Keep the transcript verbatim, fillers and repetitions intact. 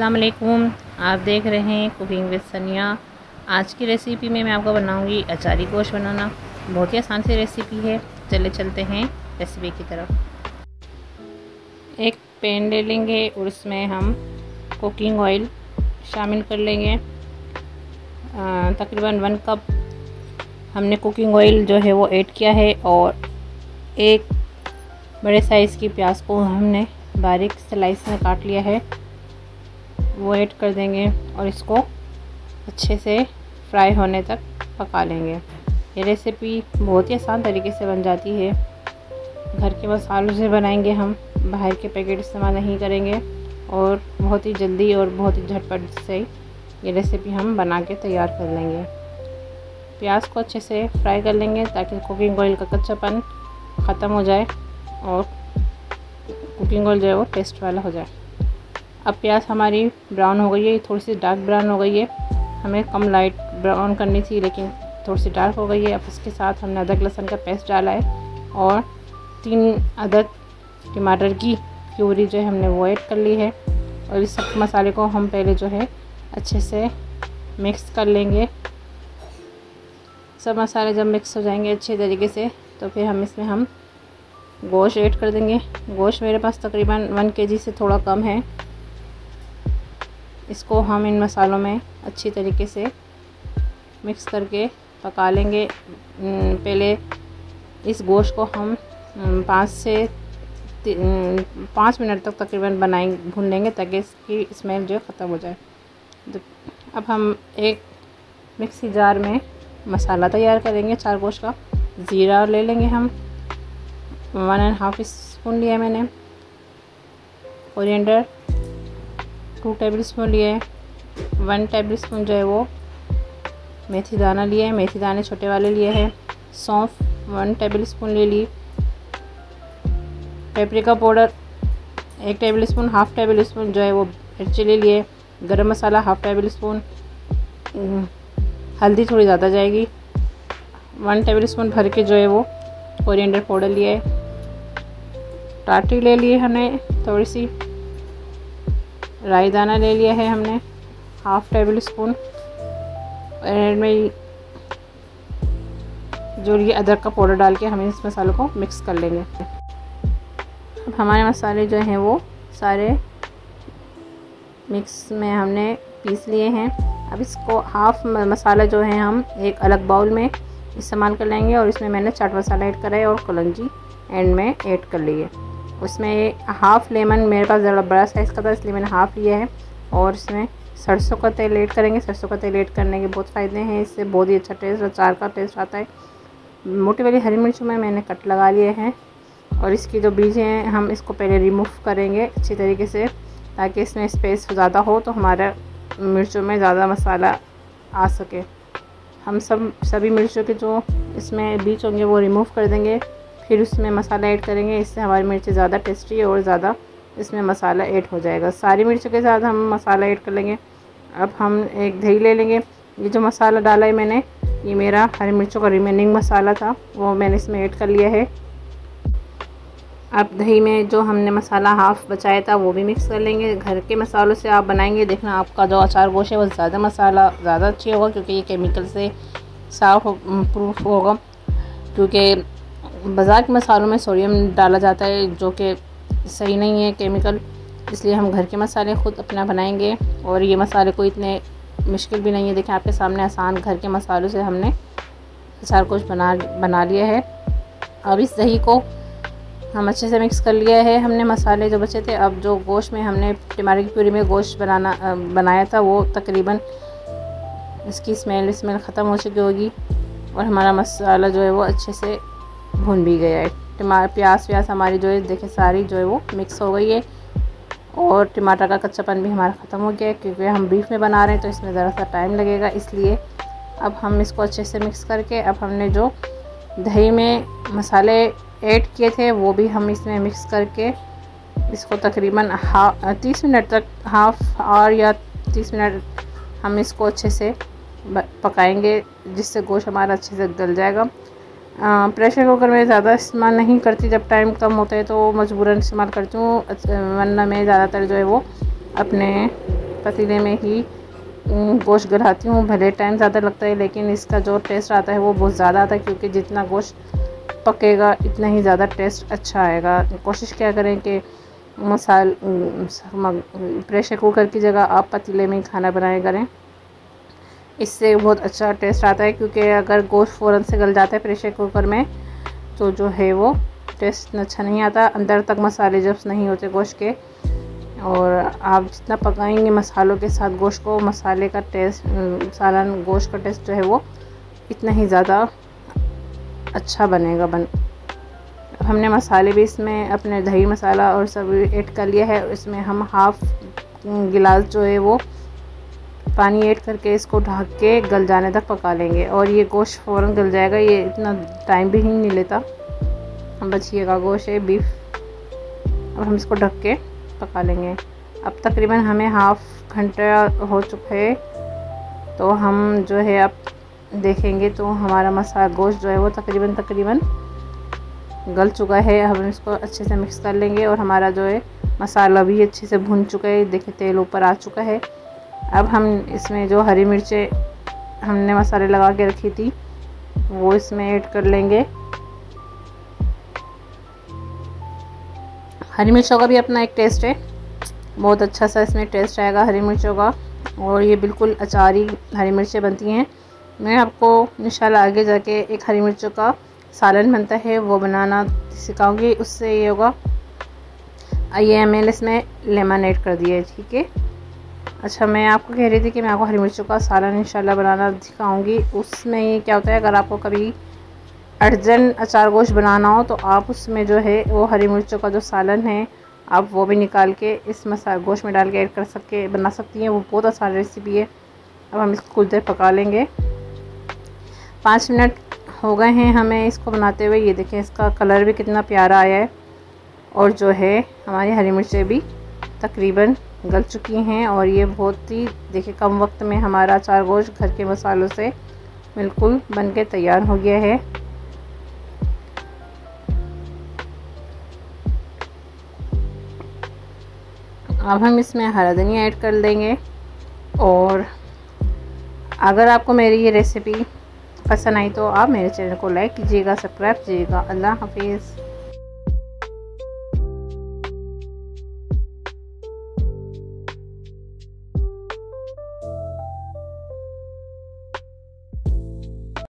अस्सलाम वालेकुम। आप देख रहे हैं कुकिंग विद सनिया। आज की रेसिपी में मैं आपको बनाऊंगी अचारी गोश्त बनाना। बहुत ही आसान सी रेसिपी है। चले चलते हैं रेसिपी की तरफ। एक पैन ले लेंगे और उसमें हम कुकिंग ऑयल शामिल कर लेंगे। तकरीबन वन कप हमने कुकिंग ऑयल जो है वो ऐड किया है और एक बड़े साइज़ की प्याज को हमने बारीक स्लाइस में काट लिया है, वो ऐड कर देंगे और इसको अच्छे से फ्राई होने तक पका लेंगे। ये रेसिपी बहुत ही आसान तरीके से बन जाती है। घर के मसालों से बनाएंगे हम, बाहर के पैकेट इस्तेमाल नहीं करेंगे और बहुत ही जल्दी और बहुत ही झटपट से ये रेसिपी हम बना के तैयार कर लेंगे। प्याज को अच्छे से फ्राई कर लेंगे ताकि कुकिंग ऑयल का कच्चापन ख़त्म हो जाए और कुकिंग ऑयल जो है वो टेस्ट वाला हो जाए। अब प्याज हमारी ब्राउन हो गई है, थोड़ी सी डार्क ब्राउन हो गई है। हमें कम लाइट ब्राउन करनी थी लेकिन थोड़ी सी डार्क हो गई है। अब इसके साथ हमने अदरक लहसुन का पेस्ट डाला है और तीन अदद टमाटर की प्यूरी जो है हमने वो ऐड कर ली है और इस सब मसाले को हम पहले जो है अच्छे से मिक्स कर लेंगे। सब मसाले जब मिक्स हो जाएंगे अच्छे तरीके से तो फिर हम इसमें हम गोश्त ऐड कर देंगे। गोश्त मेरे पास तकरीबन वन केजी से थोड़ा कम है। इसको हम इन मसालों में अच्छी तरीके से मिक्स करके पका लेंगे। पहले इस गोश्त को हम पाँच से पाँच मिनट तक तकरीबन बनाएंगे भून लेंगे ताकि इसकी स्मेल जो ख़त्म हो जाए। अब हम एक मिक्सी जार में मसाला तैयार करेंगे चार गोश्त का। ज़ीरा ले लेंगे हम, वन एंड हाफ स्पून लिया मैंने। कोरिएंडर टू टेबल स्पून लिए। वन टेबल स्पून जो है वो मेथी दाना लिए है, मेथी दाने छोटे वाले लिए हैं। सौंफ वन टेबल स्पून ले ली। पेपरिका पाउडर एक tablespoon, half tablespoon जो है वो रेड चिली लिए। गरम मसाला हाफ टेबल स्पून। हल्दी थोड़ी ज़्यादा जाएगी। वन टेबल स्पून भर के जो है वो कोरिएंडर पाउडर लिए है। टाटी ले लिए हमने थोड़ी सी। राई दाना ले लिया है हमने हाफ टेबल स्पून। में जो ये अदरक का पाउडर डाल के हम इस मसालों को मिक्स कर लेंगे। अब हमारे मसाले जो हैं वो सारे मिक्स में हमने पीस लिए हैं। अब इसको हाफ मसाला जो है हम एक अलग बाउल में इस्तेमाल कर लेंगे और इसमें मैंने चाट मसाला ऐड करा है और कलौंजी एंड में ऐड कर ली है। उसमें हाफ़ लेमन मेरे पास ज़रा बड़ा साइज़ का था इसलिए मैंने हाफ़ लिया है और इसमें सरसों का तेल ऐड करेंगे। सरसों का तेल ऐड करने के बहुत फ़ायदे हैं, इससे बहुत ही अच्छा टेस्ट अचार का टेस्ट आता है। मोटी वाली हरी मिर्चों में मैंने कट लगा लिए हैं और इसकी जो बीज हैं हम इसको पहले रिमूव करेंगे अच्छी तरीके से ताकि इसमें स्पेस ज़्यादा हो तो हमारा मिर्चों में ज़्यादा मसाला आ सके। हम सब सभी मिर्चों के जो इसमें बीज होंगे वो रिमूव कर देंगे, फिर उसमें मसाला ऐड करेंगे। इससे हमारी मिर्ची ज़्यादा टेस्टी और ज़्यादा इसमें मसाला ऐड हो जाएगा। सारी मिर्चों के साथ हम मसाला ऐड कर लेंगे। अब हम एक दही ले लेंगे। ये जो मसाला डाला है मैंने, ये मेरा हरी मिर्चों का रिमेनिंग मसाला था, वो मैंने इसमें ऐड कर लिया है। अब दही में जो हमने मसाला हाफ़ बचाया था वो भी मिक्स कर लेंगे। घर के मसालों से आप बनाएंगे, देखना आपका जो अचार गोश्त है वो ज़्यादा मसाला ज़्यादा अच्छी होगा क्योंकि ये केमिकल से साफ प्रूफ होगा। क्योंकि बाज़ार के मसालों में सोडियम डाला जाता है जो कि सही नहीं है, केमिकल। इसलिए हम घर के मसाले ख़ुद अपना बनाएंगे और ये मसाले कोई इतने मुश्किल भी नहीं है। देखें आपके सामने आसान घर के मसालों से हमने अचार गोश्त बना बना लिया है। अब इस दही को हम अच्छे से मिक्स कर लिया है हमने मसाले जो बचे थे। अब जो गोश्त में हमने टमाटर की प्यूरी में गोश्त बनाना बनाया था वो तकरीबन इसकी स्मेल स्मेल ख़त्म हो चुकी होगी और हमारा मसाला जो है वो अच्छे से भून भी गया है। टमाटर प्याज व्याज हमारी जो है देखें सारी जो है वो मिक्स हो गई है और टमाटर का कच्चापन भी हमारा ख़त्म हो गया है क्योंकि हम बीफ में बना रहे हैं तो इसमें ज़रा सा टाइम लगेगा। इसलिए अब हम इसको अच्छे से मिक्स करके अब हमने जो दही में मसाले ऐड किए थे वो भी हम इसमें मिक्स करके इसको तकरीबन हा तीस मिनट तक हाफ आवर या तीस मिनट हम इसको अच्छे से पकाएंगे जिससे गोश्त हमारा अच्छे से गल जाएगा। प्रेशर कुकर में ज़्यादा इस्तेमाल नहीं करती, जब टाइम कम होता है तो मजबूरन इस्तेमाल करती हूँ, वरना मैं ज़्यादातर जो है वो अपने पतीले में ही गोश्त गलाती हूँ। भले टाइम ज़्यादा लगता है लेकिन इसका जो टेस्ट आता है वो बहुत ज़्यादा आता है, क्योंकि जितना गोश्त पकेगा इतना ही ज़्यादा टेस्ट अच्छा आएगा। कोशिश क्या करें कि मसाल प्रेशर कुकर की जगह आप पतीले में ही खाना बनाया करें, इससे बहुत अच्छा टेस्ट आता है। क्योंकि अगर गोश्त फ़ौरन से गल जाता है प्रेशर कुकर में तो जो है वो टेस्ट अच्छा नहीं आता, अंदर तक मसाले जब नहीं होते गोश्त के। और आप जितना पकाएंगे मसालों के साथ गोश्त को, मसाले का टेस्ट सालन गोश्त का टेस्ट जो है वो इतना ही ज़्यादा अच्छा बनेगा। बन हमने मसाले भी इसमें अपने दही मसाला और सब ऐड कर लिया है। इसमें हम हाफ़ गिलास जो है वो पानी ऐड करके इसको ढक के गल जाने तक पका लेंगे, और ये गोश्त फ़ौरन गल जाएगा, ये इतना टाइम भी ही नहीं लेता। बचिए का गोश्त है बीफ, अब हम इसको ढक के पका लेंगे। अब तकरीबन हमें हाफ़ घंटा हो चुका है, तो हम जो है अब देखेंगे तो हमारा मसाला गोश्त जो है वो तकरीबन तकरीबन गल चुका है। हम इसको अच्छे से मिक्स कर लेंगे, और हमारा जो है मसाला भी अच्छे से भुन चुका है। देखिए तेल ऊपर आ चुका है। अब हम इसमें जो हरी मिर्चें हमने मसाले लगा के रखी थी वो इसमें ऐड कर लेंगे। हरी मिर्चों का भी अपना एक टेस्ट है, बहुत अच्छा सा इसमें टेस्ट आएगा हरी मिर्चों का, और ये बिल्कुल अचारी हरी मिर्चें बनती हैं। मैं आपको इंशाल्लाह आगे जाके एक हरी मिर्चों का सालन बनता है वो बनाना सिखाऊंगी। उससे ये होगा, ये मैंने इसमें लेमन ऐड कर दिया है, ठीक है। अच्छा, मैं आपको कह रही थी कि मैं आपको हरी मिर्चों का सालन इंशाल्लाह बनाना सिखाऊंगी। उसमें ये क्या होता है, अगर आपको कभी अर्जन अचार गोश्त बनाना हो तो आप उसमें जो है वो हरी मिर्चों का जो सालन है आप वो भी निकाल के इस मसाला गोश्त में डाल के ऐड कर सके बना सकती हैं। वो बहुत आसान रेसिपी है। अब हम इसको कुछ देर पका लेंगे। पाँच मिनट हो गए हैं हमें इसको बनाते हुए। ये देखें इसका कलर भी कितना प्यारा आया है, और जो है हमारी हरी मिर्चें भी तकरीबन गल चुकी हैं, और ये बहुत ही देखिए कम वक्त में हमारा अचार गोश्त घर के मसालों से बिल्कुल बन के तैयार हो गया है। अब हम इसमें हरा धनिया ऐड कर देंगे। और अगर आपको मेरी ये रेसिपी पसंद आई तो आप मेरे चैनल को लाइक कीजिएगा, सब्सक्राइब कीजिएगा। अल्लाह हाफिज़।